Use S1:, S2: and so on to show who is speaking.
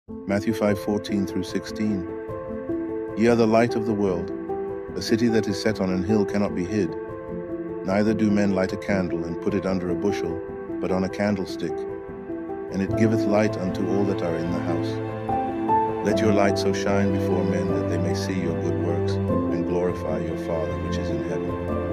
S1: Matthew 5:14 through 16. Ye are the light of the world. A city that is set on an hill cannot be hid. Neither do men light a candle and put it under a bushel, but on a candlestick, and it giveth light unto all that are in the house. Let your light so shine before men that they may see your good works and glorify your Father which is in heaven.